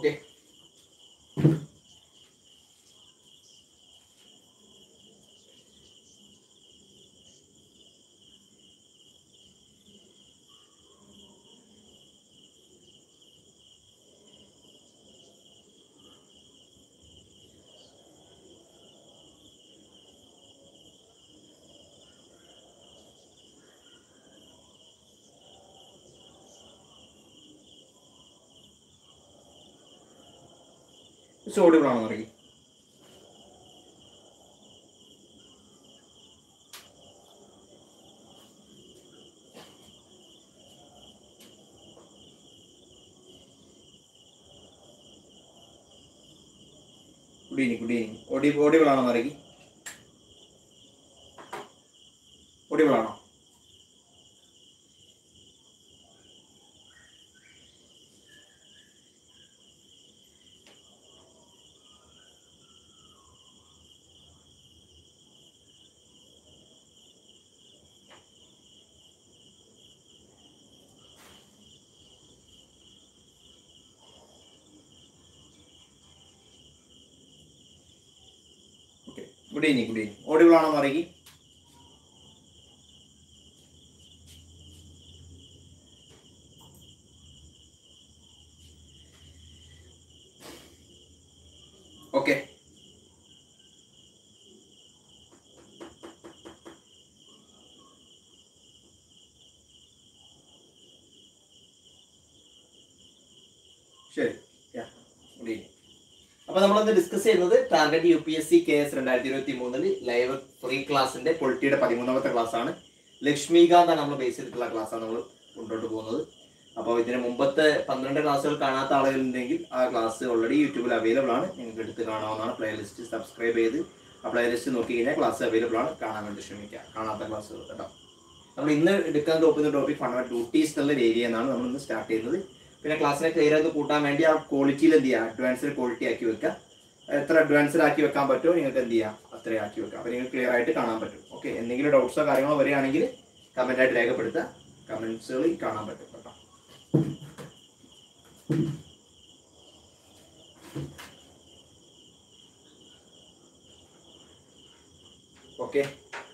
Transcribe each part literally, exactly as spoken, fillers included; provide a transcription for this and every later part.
Okay. It's audible ആണോ അറിയി Good evening, good evening. Audible audible ആണോ അറിയി Audible ആണോ Good evening, good evening. Audible ആണോ അറിയി Okay. ശരി. Yeah. Good evening. അപ്പോൾ നമ്മളൊന്ന് ഡിസ്കസ് ചെയ്യുന്നത് target U P S C K S രണ്ടായിരത്തി ഇരുപത്തി മൂന്നിൽ ലൈവ് ഫ്രീ ക്ലാസിന്റെ പൊളിറ്റിയുടെ പതിമൂന്നാമത്തെ ക്ലാസ് ആണ്. ലക്ഷ്മികാന്താണ് നമ്മൾ ബേസ് ചെയ്തിട്ടുള്ള ക്ലാസ്സാണ് നമ്മൾ കൊണ്ടുപോട്ട് പോകുന്നത്. അപ്പോൾ ഇതിന് മുമ്പത്തെ പന്ത്രണ്ട് ക്ലാസ്സുകൾ കാണാത്ത ആളുകളുണ്ടെങ്കിൽ ആ ക്ലാസ് ഓൾറെഡി യൂട്യൂബിൽ അവൈലബിൾ ആണ്. നിങ്ങൾക്ക് എടുത്ത് കാണാവുന്നതാണ്. പ്ലേലിസ്റ്റ് സബ്സ്ക്രൈബ് ചെയ്ത് ആ പ്ലേലിസ്റ്റ് നോക്കി കഴിഞ്ഞാൽ ക്ലാസ് അവൈലബിൾ ആണ്. കാണാൻ വേണ്ടി ശ്രമിക്കുക കാണാത്ത ക്ലാസ്സുകൾ കേട്ടോ. നമ്മൾ ഇന്ന് എടുക്കാൻ തോക്കുന്ന ടോപ്പിക് ഫണ്ടമെന്റൽ ഡ്യൂട്ടീസ് എന്നുള്ള ഏരിയ എന്നാണ് നമ്മൾ ഇന്ന് സ്റ്റാർട്ട് ചെയ്യുന്നത്. പിന്നെ ക്ലാസ്സിനെ ക്ലിയർ ആയിട്ട് കൂട്ടാൻ വേണ്ടി ആ ക്വാളിറ്റിയിൽ എന്ത് ചെയ്യുക, അഡ്വാൻസ്ഡ് ക്വാളിറ്റി ആക്കി വെക്കുക. എത്ര അഡ്വാൻസ്ഡ് ആക്കി വെക്കാൻ പറ്റുമോ നിങ്ങൾക്ക് എന്ത് ചെയ്യാം അത്രയും ആക്കി വെക്കുക. അപ്പോൾ നിങ്ങൾക്ക് ക്ലിയർ ആയിട്ട് കാണാൻ പറ്റും. ഓക്കെ, എന്തെങ്കിലും ഡൗട്ട്സോ കാര്യങ്ങളോ വരികയാണെങ്കിൽ കമൻ്റ് ആയിട്ട് രേഖപ്പെടുത്തുക. കമൻസുകൾ കാണാൻ പറ്റും കേട്ടോ. ഓക്കെ,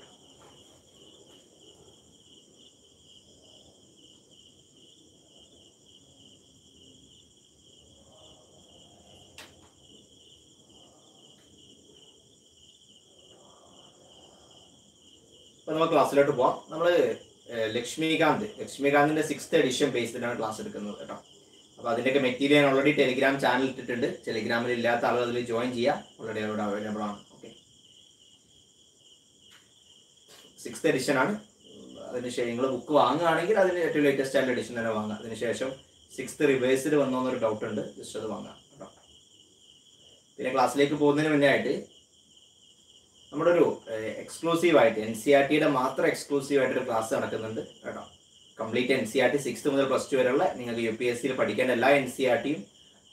അപ്പോൾ നമ്മൾ ക്ലാസ്സിലോട്ട് പോവാം. നമ്മൾ ലക്ഷ്മികാന്ത് ലക്ഷ്മികാന്തിന്റെ സിക്സ്ത് എഡിഷൻ ബേസ്ഡിലാണ് ക്ലാസ് എടുക്കുന്നത് കേട്ടോ. അപ്പോൾ അതിൻ്റെയൊക്കെ മെറ്റീരിയൽ ഓൾറെഡി ടെലിഗ്രാം ചാനൽ ഇട്ടിട്ടുണ്ട്. ടെലിഗ്രാമിൽ ഇല്ലാത്ത ആളുകൾ അതിൽ ജോയിൻ ചെയ്യാം. ഓൾറെഡി അവിടെ അവൈലബിൾ ആണ്. ഓക്കെ, സിക്സ്ത് എഡിഷൻ ആണ്. അതിനുശേഷം നിങ്ങൾ ബുക്ക് വാങ്ങുകയാണെങ്കിൽ അതിന് ഏറ്റവും ലേറ്റസ്റ്റ് ആയിട്ടുള്ള എഡിഷൻ തന്നെ വാങ്ങാം. അതിനുശേഷം സിക്സ്ത് റിവേഴ്സിൽ വന്നോന്നൊരു ഡൗട്ട് ഉണ്ട്, ജസ്റ്റ് അത് വാങ്ങാം കേട്ടോ. പിന്നെ ക്ലാസ്സിലേക്ക് പോകുന്നതിന് മുന്നേ ആയിട്ട് നമ്മുടെ ഒരു എക്സ്ക്ലൂസീവ് ആയിട്ട് എൻ സി ആർ ടിയുടെ മാത്രം എക്സ്ക്ലൂസീവ് ആയിട്ടൊരു ക്ലാസ് നടക്കുന്നുണ്ട് കേട്ടോ. Complete N C R T sixth മുതൽ പ്ലസ് ടു വരെയുള്ള നിങ്ങൾക്ക് യു പി എസ് സിയിൽ പഠിക്കേണ്ട എല്ലാ എൻ സി ആർ ടിയും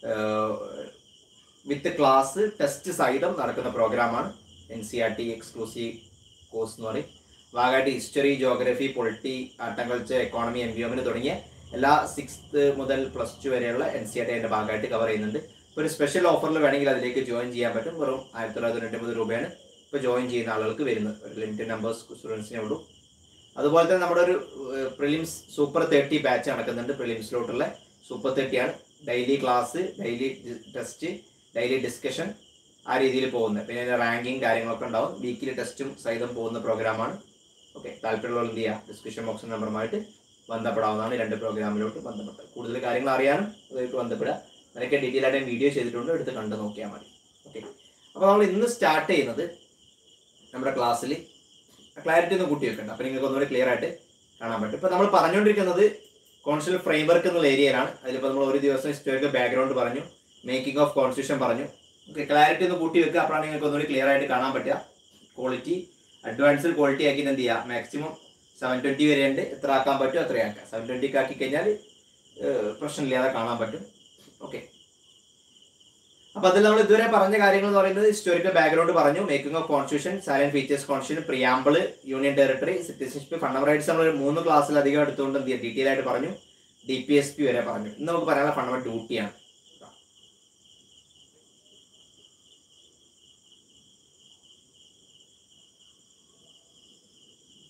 വിത്ത് ക്ലാസ് ടെസ്റ്റ് സഹിതം നടക്കുന്ന പ്രോഗ്രാമാണ് N C R T exclusive course എന്ന് പറയും. ഭാഗമായിട്ട് history, geography, polity, art and culture, economy, environment തുടങ്ങിയ എല്ലാ സിക്സ്ത് മുതൽ പ്ലസ് ടു വരെയുള്ള എൻ സി ആർ ടി അതിൻ്റെ ഭാഗമായിട്ട് കവർ ചെയ്യുന്നുണ്ട്. ഇപ്പോൾ ഒരു സ്പെഷ്യൽ ഓഫറിൽ വേണമെങ്കിൽ അതിലേക്ക് ജോയിൻ ചെയ്യാൻ പറ്റും. വെറും ആയിരത്തി തൊള്ളായിരത്തി തൊണ്ണൂറ്റി രൂപയാണ് ഇപ്പോൾ ജോയിൻ ചെയ്യുന്ന ആളുകൾക്ക് വരുന്നത്. ഒരു ലിമിറ്റഡ് നമ്പേഴ്സ് സ്റ്റുഡൻസിനെ ഉള്ളൂ. അതുപോലെ തന്നെ നമ്മുടെ ഒരു പ്രിലിംസ് സൂപ്പർ തേർട്ടി ബാച്ച് നടക്കുന്നുണ്ട്. പ്രിലിംസിലോട്ടുള്ള സൂപ്പർ തേർട്ടി ആണ്. Daily class, daily test, daily discussion, ആ രീതിയിൽ പോകുന്നത്. പിന്നെ അതിൻ്റെ റാങ്കിങ് കാര്യങ്ങളൊക്കെ ഉണ്ടാവും. വീക്കിലി ടെസ്റ്റും സഹിതം പോകുന്ന പ്രോഗ്രാമാണ്. ഓക്കെ, താല്പര്യമുള്ള എന്ത് ചെയ്യുക, ഡിസ്ക്രിപ്ഷൻ ബോക്സ് നമ്പറുമായിട്ട് ബന്ധപ്പെടാവുന്നതാണ്. രണ്ട് പ്രോഗ്രാമിലോട്ട് ബന്ധപ്പെട്ട് കൂടുതൽ കാര്യങ്ങൾ അറിയാനും അതായിട്ട് ബന്ധപ്പെടുക. അതിനൊക്കെ ഡീറ്റെയിൽ ആയിട്ട് വീഡിയോ ചെയ്തിട്ടുണ്ട്, എടുത്ത് കണ്ടു നോക്കിയാൽ മതി. ഓക്കെ, അപ്പോൾ നമ്മൾ ഇന്ന് സ്റ്റാർട്ട് ചെയ്യുന്നത് നമ്മുടെ ക്ലാസ്സിൽ ക്ലാരിറ്റി ഒന്ന് കൂട്ടി വെക്കണ്ട. അപ്പോൾ നിങ്ങൾക്ക് ഒന്നുകൂടി ക്ലിയർ ആയിട്ട് കാണാൻ പറ്റും. ഇപ്പോൾ നമ്മൾ പറഞ്ഞുകൊണ്ടിരിക്കുന്നത് കോൺസ്റ്റിറ്റ്യൂഷൻ ഫ്രെയിംവർക്ക് എന്നുള്ള ഏരിയയിലാണ്. അതിലിപ്പോൾ നമ്മൾ ഒരു ദിവസം ഹിസ്റ്റോറിക്കൽ ബാക്ക്ഗ്രൗണ്ട് പറഞ്ഞു, മേക്കിംഗ് ഓഫ് കോൺസ്റ്റിറ്റ്യൂഷൻ പറഞ്ഞു. ഓക്കെ, ക്ലാരിറ്റി ഒന്ന് കൂട്ടി വെക്കുക. അപ്പോഴാണ് നിങ്ങൾക്ക് ഒന്നുകൂടി ക്ലിയർ ആയിട്ട് കാണാൻ പറ്റുക. ക്വാളിറ്റി അഡ്വാൻസ്ഡ് ക്വാളിറ്റി ആക്കി എന്ത് ചെയ്യുക, മാക്സിമം സെവൻ ട്വൻറ്റി വരെ ഉണ്ട്. എത്ര ആക്കാൻ പറ്റും അത്രയാക്കുക. സെവൻ ട്വൻറ്റിക്ക് ആക്കി കഴിഞ്ഞാൽ പ്രശ്നമില്ലാതെ കാണാൻ പറ്റും. ഓക്കെ, അപ്പോൾ അതിൽ നമ്മൾ ഇതുവരെ പറഞ്ഞ കാര്യങ്ങൾ എന്ന് പറയുന്നത് ഹിസ്റ്റോറിക്കൽ ബാക്ക്ഗ്രൗണ്ട് പറഞ്ഞു, making of constitution, salient features constitution, preamble, union territory, citizenship, fundamental rights നമ്മൾ മൂന്ന് ക്ലാസ്സിലധികം എടുത്തുകൊണ്ട് ഡീറ്റെയിൽ ആയിട്ട് പറഞ്ഞു. ഡി പി എസ് പി വരെ പറഞ്ഞു. ഇന്ന് നമുക്ക് പറയാനുള്ള ഫണ്ടമെന്റൽ ഡ്യൂട്ടിയാണ്.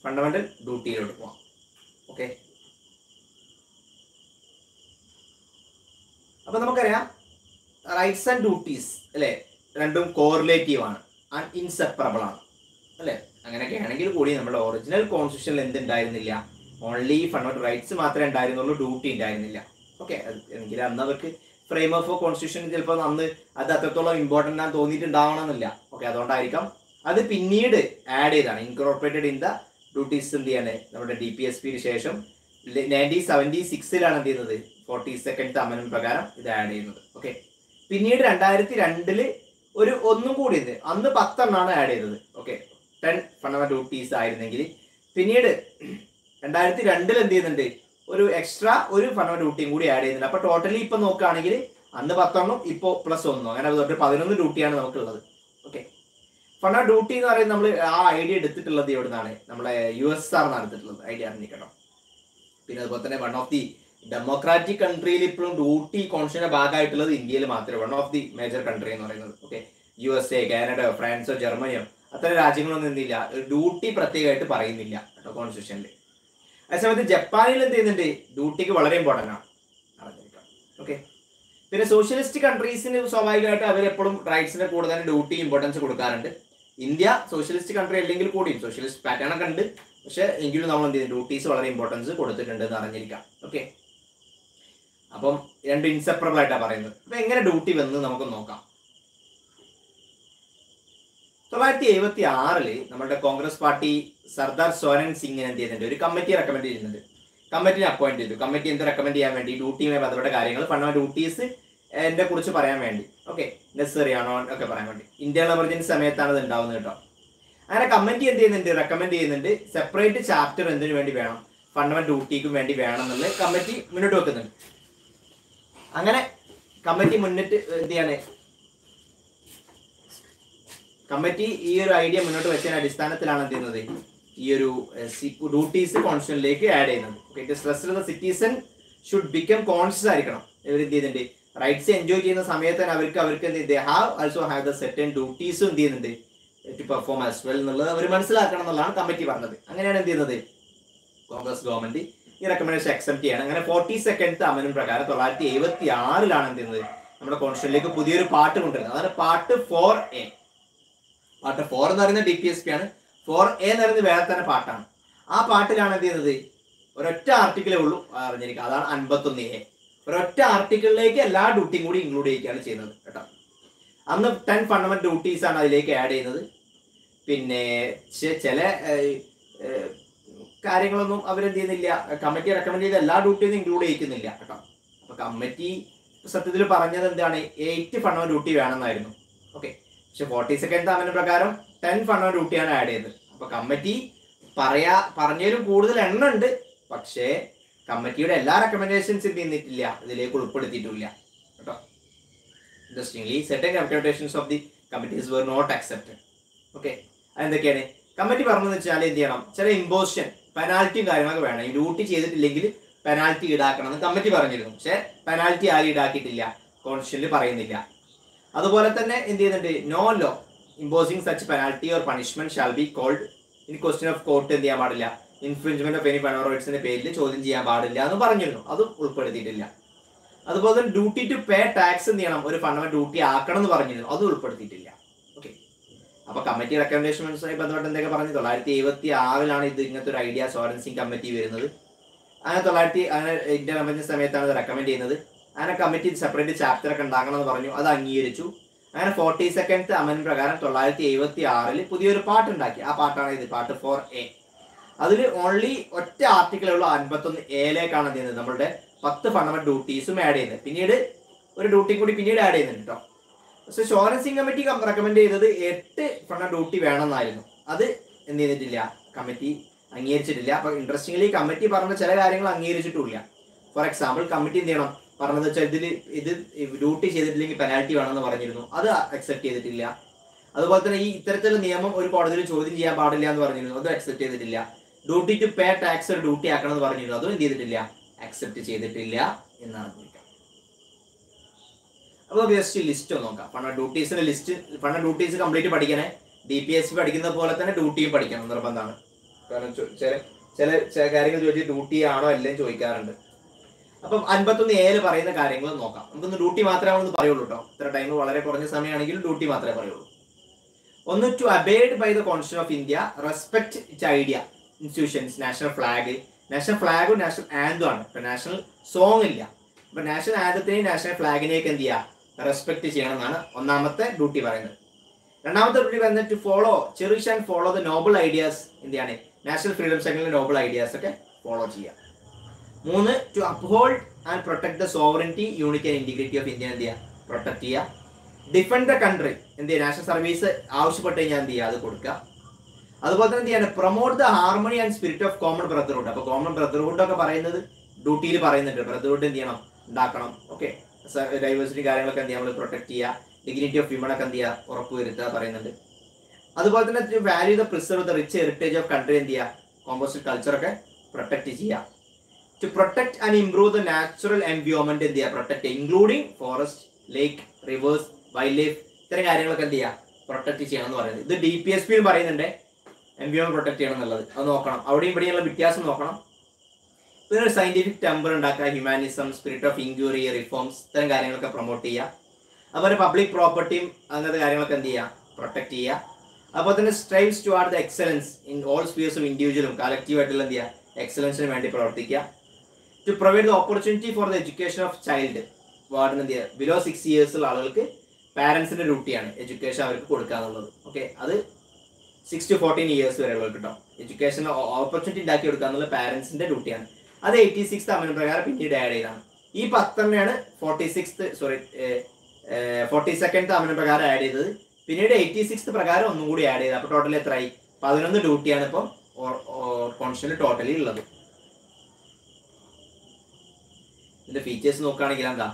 ഫണ്ടമെന്റൽ ഡ്യൂട്ടിയിലോട്ട് പോവാം. ഓക്കെ, അപ്പൊ നമുക്കറിയാം റൈറ്റ്സ് ആൻഡ് ഡ്യൂട്ടീസ് അല്ലെ രണ്ടും കോറിലേറ്റീവ് ആണ്, ആൻഡ് ഇൻസെപ്പറബിൾ ആണ് അല്ലെ. അങ്ങനെയൊക്കെ ആണെങ്കിൽ കൂടി നമ്മുടെ ഒറിജിനൽ കോൺസ്റ്റിറ്റ്യൂഷനിൽ എന്തുണ്ടായിരുന്നില്ല, ഓൺലി ഫണ്ടമെന്റൽ റൈറ്റ്സ് മാത്രമേ ഉണ്ടായിരുന്നുള്ളൂ, ഡ്യൂട്ടി ഉണ്ടായിരുന്നില്ല. ഓക്കെ, എങ്കിൽ അന്ന് അവർക്ക് ഫ്രെയിം ഓഫ് കോൺസ്റ്റിറ്റ്യൂഷൻ ചിലപ്പോൾ അന്ന് അത് അത്രത്തോളം ഇമ്പോർട്ടൻ്റ് ആണെന്ന് തോന്നിയിട്ടുണ്ടാവണമെന്നില്ല. ഓക്കെ, അതുകൊണ്ടായിരിക്കാം അത് പിന്നീട് ആഡ് ചെയ്താണ്, ഇൻകോർപ്പറേറ്റഡ് ഇൻ ദ ഡ്യൂട്ടീസ് എന്ത് ചെയ്യാണ് നമ്മുടെ ഡി പി എസ് പിക്ക് ശേഷം നയൻറ്റീൻ സെവൻറ്റി സിക്സിലാണ് എന്ത് ചെയ്യുന്നത്, ഫോർട്ടി സെക്കൻഡ് അമൻമെന്റ് പ്രകാരം ഇത് ആഡ് ചെയ്യുന്നത്. ഓക്കെ, പിന്നീട് രണ്ടായിരത്തി രണ്ടില് ഒരു ഒന്നും കൂടി ഉണ്ട്, അന്ന് പത്തെണ്ണാണ് ആഡ് ചെയ്തത്. ഓക്കെ, ടെൻ ഫണ്ടമെന്റൽ ഡ്യൂട്ടീസ് ആയിരുന്നെങ്കിൽ പിന്നീട് രണ്ടായിരത്തി രണ്ടിൽ എന്ത് ചെയ്യുന്നുണ്ട്, ഒരു എക്സ്ട്രാ ഒരു ഫണ്ടമെന്റൽ ഡ്യൂട്ടിയും കൂടി ആഡ് ചെയ്യുന്നുണ്ട്. അപ്പൊ ടോട്ടലി ഇപ്പൊ നോക്കുകയാണെങ്കിൽ അന്ന് പത്തെണ്ണം ഇപ്പോ പ്ലസ് ഒന്നും, അങ്ങനെ തൊട്ട് പതിനൊന്ന് ഡ്യൂട്ടിയാണ് നമുക്കുള്ളത്. ഓക്കെ, ഫണ്ടമെന്റൽ ഡ്യൂട്ടി എന്ന് പറയുന്നത് നമ്മൾ ആ ഐഡിയ എടുത്തിട്ടുള്ളത് എവിടെ നിന്നാണ്, നമ്മളെ യു എസ് ആർ എന്നാണ് എടുത്തിട്ടുള്ളത്, ഐഡിയ അറിഞ്ഞിരിക്കണം. പിന്നെ അതുപോലെ തന്നെ വൺ ഓഫ് ദി ഡെമോക്രാറ്റിക് കൺട്രിയിൽ ഇപ്പോഴും ഡ്യൂട്ടി കോൺസ്റ്റിറ്റ്യൂഷന്റെ ഭാഗമായിട്ടുള്ളത് ഇന്ത്യയിൽ മാത്രമേ, one of the major country എന്ന് പറയുന്നത്. ഓക്കെ, യു എസ് എ, കാനഡയോ ഫ്രാൻസോ ജർമ്മനിയോ അത്തരം രാജ്യങ്ങളൊന്നും എന്തില്ല, ഡ്യൂട്ടി പ്രത്യേകമായിട്ട് പറയുന്നില്ല കേട്ടോ കോൺസ്റ്റിറ്റ്യൂഷനിൽ. അതേസമയത്ത് ജപ്പാനിൽ എന്ത് ചെയ്യുന്നുണ്ട്, ഡ്യൂട്ടിക്ക് വളരെ ഇമ്പോർട്ടൻ്റ് ആണ് അറിഞ്ഞിരിക്കാം. ഓക്കെ, പിന്നെ സോഷ്യലിസ്റ്റ് കൺട്രീസിന് സ്വാഭാവികമായിട്ട് അവരെപ്പോഴും റൈറ്റ്സിന്റെ കൂടെ തന്നെ ഡ്യൂട്ടി ഇമ്പോർട്ടൻസ് കൊടുക്കാറുണ്ട്. ഇന്ത്യ സോഷ്യലിസ്റ്റ് കൺട്രി അല്ലെങ്കിൽ കൂടിയും സോഷ്യലിസ്റ്റ് പാറ്റേൺ ഒക്കെ ഉണ്ട്, പക്ഷെ എങ്കിലും നമ്മൾ എന്ത് ചെയ്യും, ഡ്യൂട്ടീസ് വളരെ ഇമ്പോർട്ടൻസ് കൊടുത്തിട്ടുണ്ട് എന്ന് അറിഞ്ഞിരിക്കാം. ഓക്കെ, അപ്പം രണ്ട് ഇൻസെപ്പറബിൾ ആയിട്ടാണ് പറയുന്നത്. അപ്പൊ എങ്ങനെ ഡ്യൂട്ടി വന്ന് നമുക്ക് നോക്കാം. തൊള്ളായിരത്തി എഴുപത്തി ആറില് നമ്മുടെ കോൺഗ്രസ് പാർട്ടി സർദാർ സോരൻ സിംഗിന് എന്ത് ചെയ്യുന്നുണ്ട്, ഒരു കമ്മിറ്റി റെക്കമെൻഡ് ചെയ്യുന്നുണ്ട്. കമ്മിറ്റിനെ അപ്പോയിന്റ് ചെയ്തു. കമ്മിറ്റി എന്ത് റെക്കമെൻഡ് ചെയ്യാൻ വേണ്ടി, ഡ്യൂട്ടിയുമായി ബന്ധപ്പെട്ട കാര്യങ്ങൾ, ഫണ്ടമെന്റൽ ഡ്യൂട്ടീസ് എന്നെ കുറിച്ച് പറയാൻ വേണ്ടി. ഓക്കെ, നെസസറി ആണോ ഒക്കെ പറയാൻ വേണ്ടി. ഇന്ത്യൻ എമർജൻസി സമയത്താണ് ഇത് ഉണ്ടാവുന്നത് കേട്ടോ. അങ്ങനെ കമ്മിറ്റി എന്ത് ചെയ്യുന്നുണ്ട്, റെക്കമെൻഡ് ചെയ്യുന്നുണ്ട് സെപ്പറേറ്റ് ചാപ്റ്റർ എന്തിനു വേണ്ടി വേണം, ഫണ്ടമെന്റൽ ഡ്യൂട്ടിക്കും വേണ്ടി വേണം എന്നുള്ളത് കമ്മിറ്റി മുന്നോട്ട് വെക്കുന്നുണ്ട്. അങ്ങനെ കമ്മിറ്റി മുന്നിട്ട് എന്ത് ചെയ്യാണ്, കമ്മിറ്റി ഈ ഒരു ഐഡിയ മുന്നോട്ട് വെച്ചതിന്റെ അടിസ്ഥാനത്തിലാണ് എന്ത് ചെയ്യുന്നത്, ഈ ഒരു ഡ്യൂട്ടീസ് കോൺസ്റ്റിറ്റ്യൂഷനിലേക്ക് ആഡ് ചെയ്യുന്നത്. Okay, stressed the citizen should become conscious ആയിരിക്കണം. ഇവർ എന്ത് ചെയ്യുന്നുണ്ട്, റൈറ്റ്സ് എൻജോയ് ചെയ്യുന്ന സമയത്ത് തന്നെ അവർക്ക് അവർക്ക് എന്ത് they have also have the certain ഡ്യൂട്ടീസും എന്ത് ചെയ്യുന്നുണ്ട് ടു പെർഫോം ആസ് വെൽ എന്നുള്ളത് അവർ മനസ്സിലാക്കണം എന്നുള്ളതാണ് കമ്മിറ്റി പറഞ്ഞത്. അങ്ങനെയാണ് എന്ത് ചെയ്യുന്നത്, കോൺഗ്രസ് ഗവൺമെന്റ് ഈ റെക്കമെൻഡേഷൻ അക്സെപ്റ്റ് ചെയ്യണം. അങ്ങനെ ഫോർട്ടി സെക്കൻഡ് അമൻമെന്റ് പ്രകാരം തൊള്ളായിരത്തി എഴുപത്തി ആറിലാണ് എന്ത് ചെയ്യുന്നത്, നമ്മുടെ കോൺസ്റ്റിറ്റ്യൂഷനിലേക്ക് പുതിയൊരു പാർട്ട് കൊണ്ടുവരുന്നത്. അതാണ് part four A. Part four എന്ന് പറയുന്നത് ഡി പി എസ് പി ആണ്, ഫോർ എ എന്ന് പറയുന്നത് വേറെ തന്നെ പാർട്ടാണ്. ആ പാർട്ടിലാണ് എന്ത് ചെയ്യുന്നത്, ഒരൊറ്റ ആർട്ടിക്കിളേ ഉള്ളൂ അറിഞ്ഞിരിക്കുക, അതാണ് അൻപത്തൊന്ന് എ. ഒരൊറ്റ ആർട്ടിക്കിളിലേക്ക് എല്ലാ ഡ്യൂട്ടിയും കൂടി ഇൻക്ലൂഡ് ചെയ്യുകയാണ് ചെയ്യുന്നത് കേട്ടോ. അന്ന് ടെൻ ഫണ്ടമെന്റൽ ഡ്യൂട്ടീസ് ആണ് അതിലേക്ക് ആഡ് ചെയ്യുന്നത്. പിന്നെ ചില കാര്യങ്ങളൊന്നും അവരെന്ത് ചെയ്യുന്നില്ല, കമ്മിറ്റി റെക്കമെൻഡ് ചെയ്ത എല്ലാ ഡ്യൂട്ടിയൊന്നും ഇൻക്ലൂഡ് ചെയ്യിക്കുന്നില്ല കേട്ടോ. അപ്പൊ കമ്മിറ്റി സത്യത്തിൽ പറഞ്ഞത് എന്താണ്, എയ്റ്റ് ഫണ്ടമെന്റൽ ഡ്യൂട്ടി വേണമെന്നായിരുന്നു. ഓക്കെ, പക്ഷെ ഫോർട്ടി സെക്കൻഡ് അമൻമെന്റ് പ്രകാരം ടെൻ ഫണ്ടമെന്റൽ ഡ്യൂട്ടിയാണ് ആഡ് ചെയ്തത്. അപ്പൊ കമ്മിറ്റി പറയാ പറഞ്ഞതിലും കൂടുതൽ എണ്ണം ഉണ്ട്, പക്ഷേ കമ്മിറ്റിയുടെ എല്ലാ റെക്കമെൻഡേഷൻസും നിന്നിട്ടില്ല, ഇതിലേക്ക് ഉൾപ്പെടുത്തിയിട്ടില്ല കേട്ടോ. Interestingly certain computations of the committees were not accepted. Okay, അതെന്തൊക്കെയാണ് കമ്മിറ്റി പറഞ്ഞതെന്ന് വെച്ചാൽ എന്ത് ചെയ്യണം, ചില ഇമ്പോസിഷൻ പെനാൽറ്റിയും കാര്യങ്ങളൊക്കെ വേണം. ഈ ഡ്യൂട്ടി ചെയ്തിട്ടില്ലെങ്കിൽ പെനാൽറ്റി ഈടാക്കണം എന്ന് കമ്മിറ്റി പറഞ്ഞിരുന്നു, പക്ഷെ പെനാൽറ്റി ആരും ഈടാക്കിയിട്ടില്ല, കോൺസ്റ്റിറ്റ്യൂഷനിൽ പറയുന്നില്ല. അതുപോലെ തന്നെ എന്ത് ചെയ്യുന്നുണ്ട്, no law imposing such penalty or punishment shall be called in question of court എന്ത് ചെയ്യാൻ പാടില്ല, ഇൻഫ്രിഞ്ച്മെന്റ് ഓഫ് എനി ഫണ്ടമെന്റൽ റൈറ്റ്സിന്റെ പേരിൽ ചോദ്യം ചെയ്യാൻ പാടില്ല എന്ന് പറഞ്ഞിരുന്നു, അതും ഉൾപ്പെടുത്തിയിട്ടില്ല. അതുപോലെ തന്നെ ഡ്യൂട്ടി ടു പേ ടാക്സ് എന്ത് ചെയ്യണം, ഒരു ഫണ്ടമെന്റൽ ഡ്യൂട്ടി ആക്കണം എന്ന് പറഞ്ഞിരുന്നു, അതും ഉൾപ്പെടുത്തിയിട്ടില്ല. ഓക്കെ, അപ്പൊ കമ്മിറ്റി റെക്കമെൻഡേഷൻസുമായി ബന്ധപ്പെട്ട് എന്തൊക്കെ പറഞ്ഞു, തൊള്ളായിരത്തി എഴുപത്തി ആറിലാണ് ഇത് ഇങ്ങനത്തെ ഒരു ഐഡിയ സോറൻസിംഗ് കമ്മിറ്റി വരുന്നത്. അങ്ങനെ തൊള്ളായിരത്തി അങ്ങനെ ഇന്ത്യൻ എമർജൻസി സമയത്താണ് ഇത് റെക്കമെൻഡ് ചെയ്യുന്നത്. അങ്ങനെ കമ്മിറ്റി സെപ്പറേറ്റ് ചാപ്റ്റർ ഒക്കെ ഉണ്ടാക്കണം എന്ന് പറഞ്ഞു, അത് അംഗീകരിച്ചു. അങ്ങനെ ഫോർട്ടി സെക്കൻഡ് അമൻമെന്റ് പ്രകാരം തൊള്ളായിരത്തി എഴുപത്തി ആറിൽ പുതിയൊരു പാർട്ട് ഉണ്ടാക്കി. ആ പാർട്ടാണ് ഇത്, പാർട്ട് ഫോർ എ. അതിൽ ഓൺലി ഒറ്റ ആർട്ടിക്കിളേ ഉള്ളൂ, അൻപത്തൊന്ന് എയിലേക്കാണ് എന്ത് ചെയ്യുന്നത്, നമ്മളുടെ പത്ത് ഫണ്ടമെന്റൽ ഡ്യൂട്ടീസും ആഡ് ചെയ്യുന്നത്. പിന്നീട് ഒരു ഡ്യൂട്ടി കൂടി പിന്നീട് ആഡ് ചെയ്യുന്നുണ്ട് കേട്ടോ. പക്ഷെ സോറൻസിംഗ് കമ്മിറ്റി റെക്കമെൻഡ് ചെയ്തത് എട്ട് ഫണ്ടമെന്റൽ ഡ്യൂട്ടി വേണമെന്നായിരുന്നു. അത് എന്ത് ചെയ്തിട്ടില്ല, കമ്മിറ്റി അംഗീകരിച്ചിട്ടില്ല. അപ്പൊ ഇൻട്രസ്റ്റിംഗ്ലി കമ്മിറ്റി പറഞ്ഞ ചില കാര്യങ്ങൾ അംഗീകരിച്ചിട്ടില്ല. ഫോർ എക്സാമ്പിൾ കമ്മിറ്റി എന്ത് ചെയ്യണം പറഞ്ഞത് വെച്ചാൽ ഇതിൽ ഇത് ഡ്യൂട്ടി ചെയ്തിട്ടില്ലെങ്കിൽ പെനാൽറ്റി വേണമെന്ന് പറഞ്ഞിരുന്നു, അത് അക്സെപ്റ്റ് ചെയ്തിട്ടില്ല. അതുപോലെ തന്നെ ഈ ഇത്തരത്തിലുള്ള നിയമം ഒരു കോടതിയിൽ ചോദ്യം ചെയ്യാൻ പാടില്ല എന്ന് പറഞ്ഞിരുന്നു, അതും അക്സെപ്റ്റ് ചെയ്തിട്ടില്ല. ഡ്യൂട്ടി ടു പേ ടാക്സ് ഒരു ഡ്യൂട്ടി ആക്കണം എന്ന് പറഞ്ഞിരുന്നു, അതും എന്ത് ചെയ്തിട്ടില്ല, അക്സെപ്റ്റ് ചെയ്തിട്ടില്ല എന്നാണ് ചോദിക്കാം. അപ്പൊ ജസ്റ്റ് ലിസ്റ്റ് ഒന്ന് നോക്കാം. ഫണ്ടമെന്റൽ ഡ്യൂട്ടീസിന്റെ ലിസ്റ്റ്, ഫണ്ടമെന്റൽ ഡ്യൂട്ടീസ് കംപ്ലീറ്റ് പഠിക്കണേ. ഡി പി എസ് സി പഠിക്കുന്ന പോലെ തന്നെ ഡ്യൂട്ടിയും പഠിക്കണം, നിർബന്ധമാണ്. കാരണം ചില ചില ചില കാര്യങ്ങൾ ചോദിച്ച് ഡ്യൂട്ടി ആണോ അല്ലേന്ന് ചോദിക്കാറുണ്ട്. അപ്പം അൻപത്തൊന്ന് ഏഴ് പറയുന്ന കാര്യങ്ങൾ നോക്കാം. നമുക്കൊന്ന് ഡ്യൂട്ടി മാത്രമേ പറയുള്ളൂ കേട്ടോ. ഇത്ര ടൈം വളരെ കുറഞ്ഞ സമയമാണെങ്കിലും ഡ്യൂട്ടി മാത്രമേ പറയുള്ളൂ. ഒന്ന്, to abide by the constitution of India, respect its idea, institutions, national flag. National ഫ്ലാഗും നാഷണൽ ആന്തും ആണ്. ഇപ്പൊ നാഷണൽ സോങ് ഇല്ല. അപ്പൊ നാഷണൽ ആന്തത്തിനെയും നാഷണൽ ഫ്ലാഗിനെയൊക്കെ എന്ത് ചെയ്യുക, റെസ്പെക്ട് ചെയ്യണം എന്നാണ് ഒന്നാമത്തെ ഡ്യൂട്ടി പറയുന്നത്. രണ്ടാമത്തെ ഡ്യൂട്ടി പറയുന്നത് to follow, cherish and follow the noble ideas. എന്താണ്, നാഷണൽ ഫ്രീഡം സ്ട്രഗിളിലെ നോബിൾ ഐഡിയാസ് ഒക്കെ ഫോളോ ചെയ്യുക. മൂന്ന്, to uphold and protect the sovereignty, unity and integrity of India എന്ത് ചെയ്യുക, പ്രൊട്ടക്ട് ചെയ്യുക. ഡിഫെൻഡ് ദ കൺട്രി, എന്ത് ചെയ്യുക, നാഷണൽ സർവീസ് ആവശ്യപ്പെട്ട് കഴിഞ്ഞാൽ എന്ത് ചെയ്യുക, അത് കൊടുക്കുക. അതുപോലെ തന്നെ എന്ത് ചെയ്യാണ്, promote the harmony and spirit of common brotherhood. അപ്പൊ കോമൺ ബ്രദർഹുഡ് ഒക്കെ പറയുന്നത് ഡ്യൂട്ടിയിൽ പറയുന്നുണ്ട്. ബ്രദർഹുഡ് എന്ത് ചെയ്യണം, ഉണ്ടാക്കണം. ഓക്കെ, ഡൈവേഴ്സിറ്റി കാര്യങ്ങളൊക്കെ എന്ത് ചെയ്യുക, നമ്മൾ പ്രൊട്ടക്ട് ചെയ്യുക. ഡിഗ്നിറ്റി ഓഫ് വിമൺ ഒക്കെ എന്ത് ചെയ്യുക, ഉറപ്പുവരുത്തുക പറയുന്നുണ്ട്. അതുപോലെ തന്നെ value the preserve the rich heritage of country, എന്ത് ചെയ്യുക, കോമ്പോസിറ്റ് കൾച്ചറൊക്കെ പ്രൊട്ടക്ട് ചെയ്യുക. To protect and improve the natural environment, എന്ത് ചെയ്യുക, protect, including forest, lake, rivers, wild life, ഇത്തരം കാര്യങ്ങളൊക്കെ എന്ത് ചെയ്യുക, പ്രൊട്ടക്ട് ചെയ്യണം എന്ന് പറയുന്നത്. ഇത് ഡി പി എസ് പിയും പറയുന്നുണ്ട് എൻവയോൺമെന്റ് പ്രൊട്ടക്ട് ചെയ്യണം എന്നുള്ളത്. അത് നോക്കണം, അവിടെയും ഇവിടെയുള്ള വ്യത്യാസം നോക്കണം. പിന്നെ ഒരു സയന്റിഫിക് ടെമ്പർ ഉണ്ടാക്കുക, humanism, spirit of inquiry, reforms, ഇത്തരം കാര്യങ്ങളൊക്കെ പ്രൊമോട്ട് ചെയ്യുക. അതുപോലെ പബ്ലിക് പ്രോപ്പർട്ടിയും അങ്ങനത്തെ കാര്യങ്ങളൊക്കെ എന്ത് ചെയ്യുക, പ്രൊട്ടക്ട് ചെയ്യുക. അതുപോലെ തന്നെ strives towards the excellence in all spheres of ഇൻഡിവിജ്വലും കളക്റ്റീവായിട്ടുള്ള എന്ത് ചെയ്യുക, എക്സലൻസിന് വേണ്ടി പ്രവർത്തിക്കുക. To provide the opportunity for the education of child, വാർഡിന് എന്ത് ചെയ്യുക, ബിലോ സിക്സ് ഇയേഴ്സ് ഉള്ള ആളുകൾക്ക് പാരൻസിന്റെ ഡ്യൂട്ടിയാണ് എഡ്യൂക്കേഷൻ അവർക്ക് കൊടുക്കുക എന്നുള്ളത്. ഓക്കെ, അത് സിക്സ് ടു ഫോർട്ടീൻ ഇയേഴ്സ് വരെ ഉള്ളത് കേട്ടോ. എഡ്യൂക്കേഷൻ ഓപ്പർച്യൂണിറ്റി ഉണ്ടാക്കി കൊടുക്കുക എന്നുള്ള പാരൻസിന്റെ ഡ്യൂട്ടിയാണ്. അത് എയ്റ്റി സിക്സ് അമൻമെന്റ് പ്രകാരം പിന്നീട് ആഡ് ചെയ്താണ്. ഈ പത്തെണ്ണയാണ് forty six sorry forty second അമൻമെന്റ് പ്രകാരം ആഡ് ചെയ്തത്. പിന്നീട് എയ്റ്റി സിക്സ് പ്രകാരം ഒന്നും കൂടി ആഡ് ചെയ്തത്. അപ്പൊ ടോട്ടൽ എത്രയായി, പതിനൊന്ന് ഡ്യൂട്ടിയാണ് ഇപ്പം കോൺസ്റ്റിറ്റ്യൂഷനിൽ ടോട്ടലി ഉള്ളത്. ഇതിന്റെ ഫീച്ചേഴ്സ് നോക്കുകയാണെങ്കിൽ എന്താ,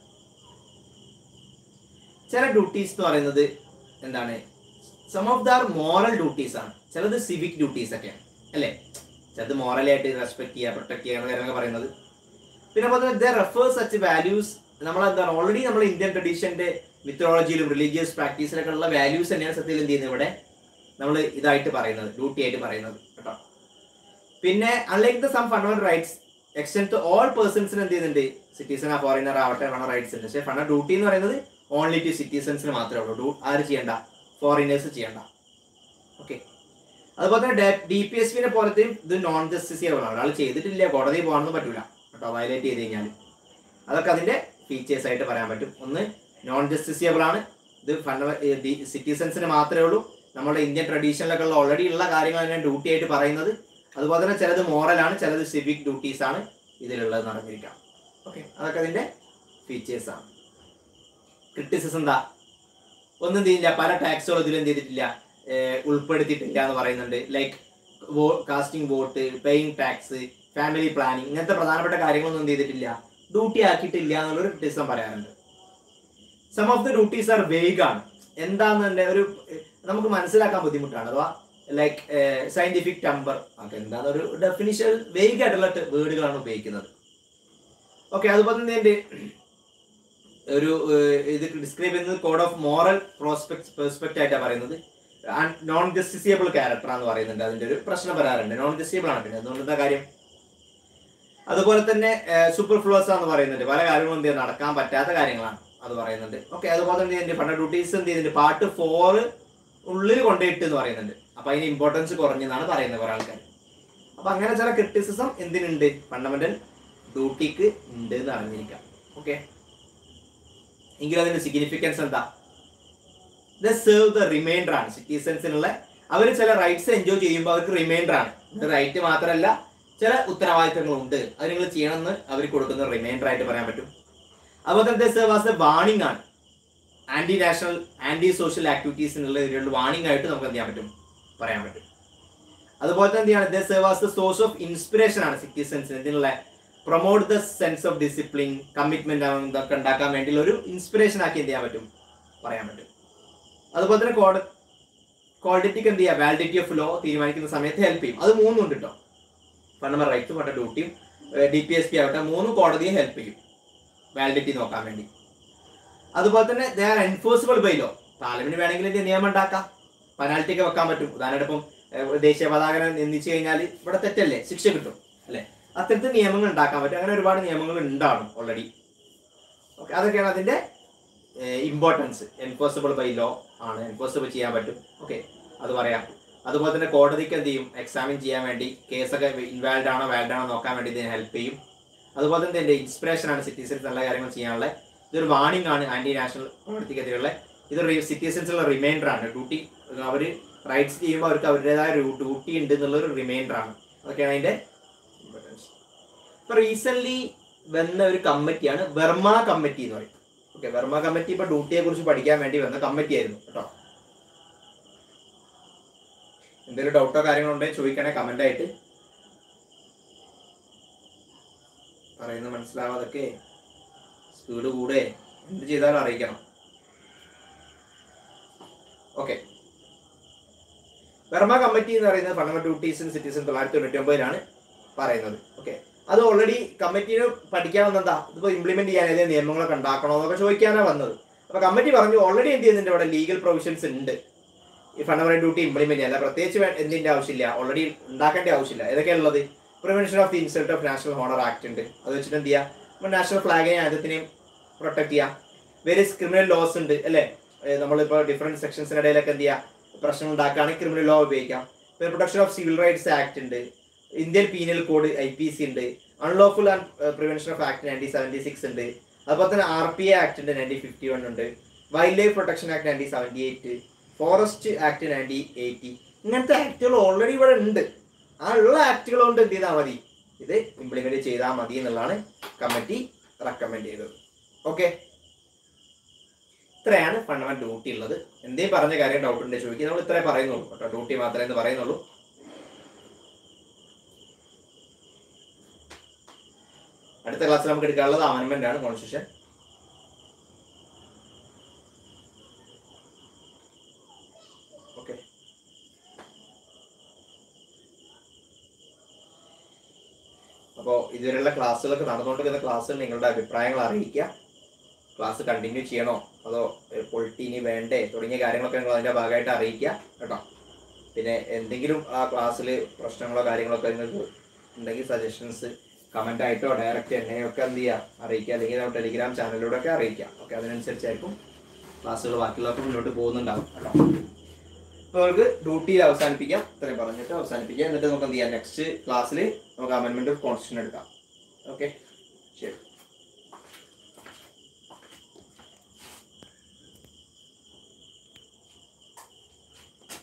ചില ഡ്യൂട്ടീസ് എന്ന് പറയുന്നത് എന്താണ്, some of the moral duties ആണ്, ചിലത് സിവിക് ഡ്യൂട്ടീസ് ഒക്കെയാണ് അല്ലേ. ചിലത് മോറലായിട്ട് റെസ്പെക്ട് ചെയ്യുക, പ്രൊട്ടക്ട് ചെയ്യുക എന്ന കാര്യങ്ങളൊക്കെ പറയുന്നത്. പിന്നെ അതുപോലെ റെഫേഴ്സ് സച്ച് വാല്യൂസ്, നമ്മളെന്താണ് ഓൾറെഡി നമ്മൾ ഇന്ത്യൻ ട്രഡീഷന്റെ മിത്തോളജിയിലും റിലീജിയസ് പ്രാക്ടീസിലൊക്കെ ഉള്ള വാല്യൂസ് തന്നെയാണ് സത്യത്തിൽ എന്ത് ചെയ്യുന്നത് ഇവിടെ നമ്മൾ ഇതായിട്ട് പറയുന്നത്, ഡ്യൂട്ടി ആയിട്ട് പറയുന്നത് കേട്ടോ. പിന്നെ unlike the some fundamental rights extend to all പേഴ്സൺസിന് എന്ത് ചെയ്യുന്നുണ്ട്, സിറ്റിസൺ ആ ഫോറിനർ ആവട്ടെ വേണം റൈറ്റ്സ് ഉണ്ട്. പക്ഷേ ഫണ്ട ഡ്യൂട്ടി എന്ന് പറയുന്നത് ഓൺലി ടു സിറ്റിസൺസിന് മാത്രമേ ഉള്ളൂ. ആര് ചെയ്യണ്ട, ഫോറിനേഴ്സ് ചെയ്യണ്ട. ഓക്കെ, അതുപോലെ തന്നെ ഡി പി എസ് പിനെ പോലത്തെയും ഇത് നോൺ ജസ്റ്റിസിയബിൾ ആണ്. ഒരാൾ ചെയ്തിട്ടില്ല, കോടതി പോകാനൊന്നും പറ്റൂല കേട്ടോ, വയലേറ്റ് ചെയ്ത് കഴിഞ്ഞാൽ. അതൊക്കെ അതിന്റെ ഫീച്ചേഴ്സ് ആയിട്ട് പറയാൻ പറ്റും. ഒന്ന്, നോൺ ജസ്റ്റിസിയബിൾ ആണ്, ഇത് ഫണ്ട സിറ്റിസൺസിന് മാത്രമേ ഉള്ളൂ. നമ്മുടെ ഇന്ത്യൻ ട്രഡീഷനിലൊക്കെ ഉള്ള ഓൾറെഡി ഉള്ള കാര്യങ്ങൾ തന്നെ ഡ്യൂട്ടി ആയിട്ട് പറയുന്നത്. അതുപോലെ തന്നെ ചിലത് മോറലാണ്, ചിലത് സിവിക് ഡ്യൂട്ടീസ് ആണ് ഇതിലുള്ളത് നടന്നിരിക്കാം. ഓക്കെ, അതൊക്കെ അതിന്റെ ഫീച്ചേഴ്സ് ആണ്. ക്രിറ്റിസിസം എന്താ, ഒന്നും ചെയ്യില്ല, പല ടാക്സുകളും ഇതിൽ എന്ത് ചെയ്തിട്ടില്ല, ഉൾപ്പെടുത്തിയിട്ടില്ല എന്ന് പറയുന്നുണ്ട്. Like casting vote, paying tax, family planning, ഇങ്ങനത്തെ പ്രധാനപ്പെട്ട കാര്യങ്ങളൊന്നും എന്ത് ചെയ്തിട്ടില്ല, ഡ്യൂട്ടി ആക്കിയിട്ടില്ല എന്നുള്ളൊരു ക്രിറ്റിസിസം പറയാറുണ്ട്. Some of the duties are vague ആണ്, എന്താന്ന് ഒരു നമുക്ക് മനസ്സിലാക്കാൻ ബുദ്ധിമുട്ടാണ്. അഥവാ ലൈക്ക് സയന്റിഫിക് ടെമ്പർ, ഒക്കെ എന്താന്ന് ഒരു ഡെഫിനിഷൻ വേഗ് ആയിട്ടുള്ള വേർഡുകളാണ് ഉപയോഗിക്കുന്നത്. ഓക്കെ, അതുപോലെ തന്നെ ഒരു ഇത് ഡിസ്ക്രൈബ് ചെയ്യുന്നത് code of moral prospect perspective ആയിട്ടാണ് പറയുന്നത്. നോൺ ജസ്റ്റിസിയബിൾ ക്യാരക്ടർ എന്ന് പറയുന്നുണ്ട്. അതിന്റെ ഒരു പ്രശ്നം വരാറുണ്ട്, നോൺ ജസ്റ്റിസിയബിൾ ആണ്. പിന്നെ അതുകൊണ്ട് എന്താ കാര്യം. അതുപോലെ തന്നെ സൂപ്പർ ഫ്ലോസ് എന്ന് പറയുന്നുണ്ട്, പല കാര്യങ്ങളും എന്ത് ചെയ്യാൻ നടക്കാൻ പറ്റാത്ത കാര്യങ്ങളാണ് അത് പറയുന്നുണ്ട്. ഓക്കെ, അതുപോലെ തന്നെ ഫണ്ട ഡ്യൂട്ടീസ് എന്ത് ചെയ്യുന്നുണ്ട്, പാർട്ട് ഫോർ ഉള്ളിൽ കൊണ്ടുപോയിട്ട് എന്ന് പറയുന്നുണ്ട്. അപ്പൊ അതിന് ഇമ്പോർട്ടൻസ് കുറഞ്ഞെന്നാണ് പറയുന്നത് കുറെ ആൾക്കാർ. അപ്പൊ അങ്ങനെ ചില ക്രിറ്റിസിസം എന്തിനുണ്ട്, ഫണ്ടമെന്റൽ ഡ്യൂട്ടിക്ക് ഉണ്ട് എന്ന് അറിഞ്ഞിരിക്കാം. ഓക്കെ, എങ്കിലും അതിന്റെ സിഗ്നിഫിക്കൻസ് എന്താ, ദ സെർവ് ദ റിമൈൻഡർ ആണ് സിറ്റിസൺസിനുള്ള. അവർ ചില റൈറ്റ്സ് എൻജോയ് ചെയ്യുമ്പോൾ അവർക്ക് റിമൈൻഡർ ആണ്. റൈറ്റ് മാത്രമല്ല, ചില ഉത്തരവാദിത്തങ്ങളുണ്ട്, അത് നിങ്ങൾ ചെയ്യണമെന്ന് അവർ കൊടുക്കുന്ന റിമൈൻഡർ ആയിട്ട് പറയാൻ പറ്റും. അതുപോലെ തന്നെ സെർവ് ആസ് എ വാണിംഗ് ആണ്, ആന്റി നാഷണൽ ആന്റി സോഷ്യൽ ആക്ടിവിറ്റീസിനുള്ള ഇതിലുള്ള വാണിംഗ് ആയിട്ട് നമുക്ക് എന്ത് ചെയ്യാൻ പറ്റും, പറയാൻ പറ്റും. അതുപോലെ തന്നെ എന്താണ്, the serve as the source of inspiration ആണ് സിറ്റിസൺസിന്. ഇതിനുള്ള promote the sense of discipline, commitment ഇതൊക്കെ ഉണ്ടാക്കാൻ വേണ്ടിയുള്ള ഒരു ഇൻസ്പിറേഷൻ ആക്കി എന്ത് ചെയ്യാൻ പറ്റും, പറയാൻ പറ്റും. അതുപോലെ തന്നെ കോട ക്വാളിറ്റിക്ക് എന്ത് ചെയ്യുക, വാലിഡിറ്റി ഓഫ് ലോ തീരുമാനിക്കുന്ന സമയത്ത് ഹെൽപ്പ് ചെയ്യും. അത് മൂന്നും ഉണ്ട് കേട്ടോ, ഫണ്ടമെന്റൽ റൈറ്റ്സും ഫണ്ട ഡ്യൂട്ടിയും ഡി പി എസ് പി ആവട്ടെ, മൂന്നും കോടതിയെ ഹെൽപ്പ് ചെയ്യും വാലിഡിറ്റി നോക്കാൻ വേണ്ടി. അതുപോലെ തന്നെ they are enforceable by law. Parliament വേണമെങ്കിൽ നിയമം ഉണ്ടാക്കാം, പെനാൽറ്റി ഒക്കെ വെക്കാൻ പറ്റും. ഉദാഹരണം ഇപ്പം ദേശീയ പതാക നിന്ദിച്ചു കഴിഞ്ഞാൽ ഇവിടെ തെറ്റല്ലേ, ശിക്ഷ കിട്ടും അല്ലേ. അത്തരത്തിൽ നിയമങ്ങൾ ഉണ്ടാക്കാൻ പറ്റും. അങ്ങനെ ഒരുപാട് നിയമങ്ങൾ ഉണ്ടാണ് ഓൾറെഡി. ഓക്കെ, അതൊക്കെയാണ് അതിൻ്റെ ഇമ്പോർട്ടൻസ്. എൻഫോഴ്സിബിൾ ബൈ ലോ ആണ്, എൻഫോഴ്സിബിൾ ചെയ്യാൻ പറ്റും. ഓക്കെ, അത് പറയാം. അതുപോലെ തന്നെ കോടതിക്ക് എന്ത് ചെയ്യും, എക്സാമിൻ ചെയ്യാൻ വേണ്ടി കേസൊക്കെ ഇൻവാലിഡ് ആണോ വാലിഡ് ആണോ നോക്കാൻ വേണ്ടി ഇതിനെ ഹെൽപ്പ് ചെയ്യും. അതുപോലെ തന്നെ ഇതിൻ്റെ ഇൻസ്പിറേഷൻ ആണ് സിറ്റിസൺസ് നല്ല കാര്യങ്ങൾ ചെയ്യാനുള്ള. ഇതൊരു വാണിംഗ് ആണ് ആന്റി നാഷണൽ പ്രവൃത്തിക്കെതിരെയുള്ള. ഇതൊരു സിറ്റിസൺസുള്ള റിമൈൻഡർ ആണ്. ഡ്യൂട്ടി അവർ റൈറ്റ്സ് ചെയ്യുമ്പോൾ അവർക്ക് അവരുടേതായ ഒരു ഡ്യൂട്ടി ഉണ്ട് എന്നുള്ളൊരു റിമൈൻഡർ ആണ്. അതൊക്കെയാണ് അതിൻ്റെ ഇമ്പോർട്ടൻസ്. ഇപ്പൊ റീസെന്റ് വന്ന ഒരു കമ്മിറ്റിയാണ് വെർമ കമ്മിറ്റി എന്ന് പറയും. ഓക്കെ, വെർമ കമ്മിറ്റി ഇപ്പൊ ഡ്യൂട്ടിയെ കുറിച്ച് പഠിക്കാൻ വേണ്ടി വന്ന കമ്മിറ്റി ആയിരുന്നു കേട്ടോ. എന്തെങ്കിലും ഡൗട്ടോ കാര്യങ്ങളോ ഉണ്ടെങ്കിൽ ചോദിക്കണേ കമന്റ് ആയിട്ട്. പറയുന്നത് മനസ്സിലാവാതൊക്കെ സ്പീഡ് കൂടെ എന്ത് ചെയ്താലും അറിയിക്കണം. ഓക്കെ, വെർമ കമ്മിറ്റി എന്ന് പറയുന്നത് ഫണ്ടമെന്റൽ ഡ്യൂട്ടീസ് ഇൻ സിറ്റിസൺ തൊള്ളായിരത്തി തൊണ്ണൂറ്റി ഒമ്പതിലാണ് പറയുന്നത്. ഓക്കെ, അത് ഓൾറെഡി കമ്മിറ്റിന് പഠിക്കാൻ വന്നെന്താ, ഇതിപ്പോൾ ഇംപ്ലിമെന്റ് ചെയ്യാൻ ഏതെങ്കിലും നിയമങ്ങളൊക്കെ ഉണ്ടാക്കണോ എന്നൊക്കെ ചോദിക്കാനാണ് വന്നത്. അപ്പോൾ കമ്മിറ്റി പറഞ്ഞു ഓൾറെഡി എന്ത് ചെയ്യുന്നുണ്ട്, ഇവിടെ ലീഗൽ പ്രൊവിഷൻസ് ഉണ്ട് ഈ ഫണ്ടമെന്റൽ ഡ്യൂട്ടി ഇംപ്ലിമെന്റ് ചെയ്യാൻ. പ്രത്യേകിച്ച് എന്തിന്റെ ആവശ്യമില്ല, ഓൾറെഡി ഉണ്ടാക്കേണ്ട ആവശ്യമില്ല. ഏതൊക്കെയാണുള്ളത്, prevention of the insult of national honour act ഉണ്ട്. അത് വെച്ചിട്ട് എന്ത് ചെയ്യുക, നമ്മൾ നാഷണൽ ഫ്ലാഗിനെയും ആയുധത്തിനെയും പ്രൊട്ടക്ട് ചെയ്യാം. വേരിയസ് ക്രിമിനൽ ലോസ് ഉണ്ട് അല്ലേ, നമ്മളിപ്പോൾ ഡിഫറെന്റ് സെക്ഷൻസിനിടയിലൊക്കെ എന്ത് ചെയ്യുക, പ്രശ്നം ഉണ്ടാക്കുകയാണെങ്കിൽ ക്രിമിനൽ ലോ ഉപയോഗിക്കാം. Protection of civil rights act ഉണ്ട്, Indian penal code I P C ഉണ്ട്, unlawful and prevention of act nineteen seventy six ഉണ്ട്. അതുപോലെ തന്നെ ആർ പി എ ആക്ട് ഉണ്ട് നയൻറ്റീൻ ഫിഫ്റ്റി വൺ ഉണ്ട്, wild life protection act nineteen seventy eight, forest act nineteen eighty. ഇങ്ങനത്തെ ആക്ടുകൾ already ഇവിടെ ഉണ്ട്. ആ ഉള്ള ആക്ടുകൾ കൊണ്ട് എന്ത് ചെയ്താൽ മതി, ഇത് ഇംപ്ലിമെന്റ് ചെയ്താൽ മതി എന്നുള്ളതാണ് കമ്മിറ്റി റെക്കമെൻഡ് ചെയ്തത്. ഓക്കെ, ഇത്രയാണ് ഫണ്ടമെന്റൽ ഡ്യൂട്ടി ഉള്ളത്. എന്തേലും പറഞ്ഞ കാര്യം ഡൗട്ട് ഉണ്ടെങ്കിൽ ചോദിക്കുക, നമ്മൾ ഇത്രേ പറയുന്നുള്ളൂ കേട്ടോ, ഡ്യൂട്ടി മാത്രമേ എന്ന് പറയുന്നുള്ളൂ. അടുത്ത ക്ലാസ്സിൽ നമുക്ക് എടുക്കാനുള്ളത് അമെൻമെന്റ് ആണ്, കോൺസ്റ്റിറ്റ്യൂഷൻ. ഓക്കെ, അപ്പോൾ ഇതുവരെയുള്ള ക്ലാസ്സുകളൊക്കെ നടന്നുകൊണ്ടിരിക്കുന്ന ക്ലാസ്സുകൾ നിങ്ങളുടെ അഭിപ്രായങ്ങൾ അറിയിക്കുക. ക്ലാസ് കണ്ടിന്യൂ ചെയ്യണോ അതോ പൊളിറ്റി ഇനി വേണ്ടേ തുടങ്ങിയ കാര്യങ്ങളൊക്കെ നിങ്ങൾ അതിൻ്റെ ഭാഗമായിട്ട് അറിയിക്കുക കേട്ടോ. പിന്നെ എന്തെങ്കിലും ആ ക്ലാസ്സിൽ പ്രശ്നങ്ങളോ കാര്യങ്ങളൊക്കെ നിങ്ങൾക്ക് ഉണ്ടെങ്കിൽ സജഷൻസ് കമൻ്റ് ആയിട്ടോ ഡയറക്റ്റ് എന്നെയൊക്കെ എന്ത് ചെയ്യുക അറിയിക്കുക, അല്ലെങ്കിൽ നമ്മുടെ ടെലിഗ്രാം ചാനലിലൂടെ ഒക്കെ അറിയിക്കുക. ഓക്കെ, അതിനനുസരിച്ചായിരിക്കും ക്ലാസ്സുകൾ ബാക്കിയുള്ളവർക്ക് മുന്നോട്ട് പോകുന്നുണ്ടാവും കേട്ടോ. അപ്പോൾ നമുക്ക് ഡ്യൂട്ടിയിൽ അവസാനിപ്പിക്കാം, ഇത്രയും പറഞ്ഞിട്ട് അവസാനിപ്പിക്കാം. എന്നിട്ട് നമുക്ക് എന്ത് ചെയ്യാം, നെക്സ്റ്റ് ക്ലാസ്സിൽ നമുക്ക് അമെൻമെൻറ്റ് ഓഫ് കോൺസ്റ്റിറ്റ്യൂഷൻ എടുക്കാം. ഓക്കെ, ശരി.